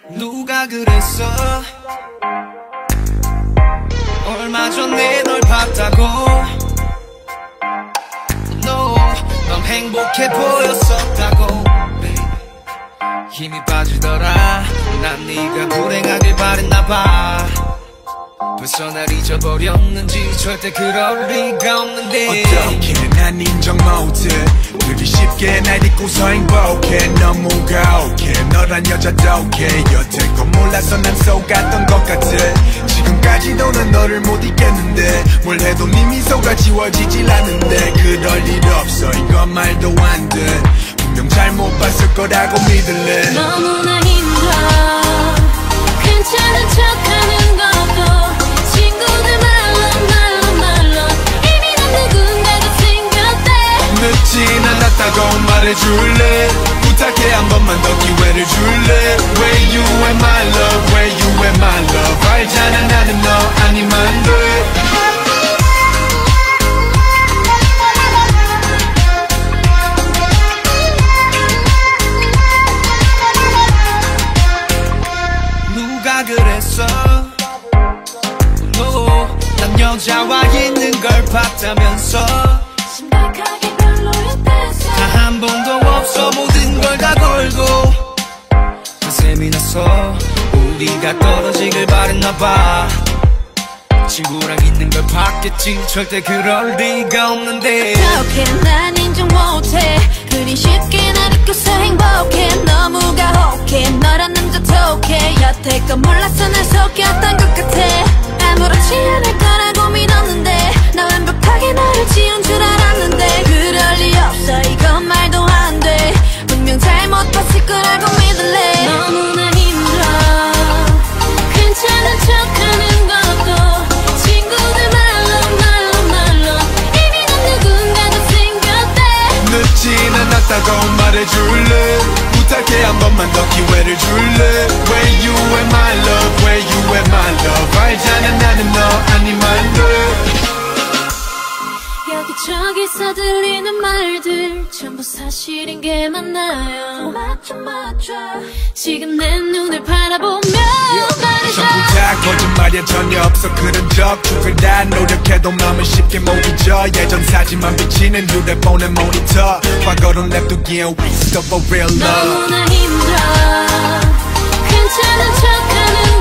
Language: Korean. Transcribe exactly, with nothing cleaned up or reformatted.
누가 그랬어 얼마 전에 널 봤다고 No 넌 행복해 보였었다고 힘이 빠지더라 난 네가 불행하길 바랬나봐 벌써 날 잊어버렸는지 절대 그럴 리가 없는데 어떻게 난 인정 못해 그리 쉽게 날 잊고서 행복해 너무 가혹해 너란 여자도 오케이 여태껏 몰라서 난 속았던 것 같아 지금까지도 난 너를 못 잊겠는데 뭘 해도 네 미소가 지워지질 않는데 그럴 일 없어 이건 말도 안 돼 분명 잘못 봤을 거라고 믿을래 너무나 힘들어 괜찮은 척하는 것도 친구들 말로 말로 말로 이미 난 누군가가 생겼대 늦진 않았다고 말해줄래 부탁해 한 번만 더 기회를 줄래 Where you at my love Where you at my love 알잖아 나는 너 아니면 돼 누가 그랬어 no, 난 여자와 있는 걸 봤다면서 심각하게 별로였댔어 다 한 번도 없어 모든 걸 다 걸고 한샘이 나서 우리가 떨어지길 바랬나봐 친구랑 있는 걸 봤겠지 절대 그럴 리가 없는데 어떻게 난 인정 못해 그리 쉽게 날 잊고서 행복해 너무 가혹해 너란 남자 톡해 여태껏 몰라서 날 속였던 것 같아 아무렇지 않을 거라고 믿었는데 나 완벽하게 나를 지운 줄 알았는데 그럴 리 없어 이건 말도 안 돼 분명 잘못 봤을 거라고 믿을래 너무나 힘들어 괜찮은 척하는 것도 친구들 말로 말로 말로 이미 난 누군가가 생겼대 늦진 않았다고 말해줄래 부탁해 한 번만 더 기회를 줄래 Where you at my love Where you at my love 알잖아 나는 너 아니면 돼 여기저기서 들리는 말들 전부 사실인 게 맞나요 맞죠 맞죠 지금 내 눈을 바라보며 말해줘 전부 다 거짓말이야 전혀 없어 그런 적 누굴 다 노력해도 마음은 쉽게 못 잊어 예전 사진만 비치는 휴대폰의 모니터 과거로 냅두기엔 we still for real love 너무나 힘들어 괜찮은 척하는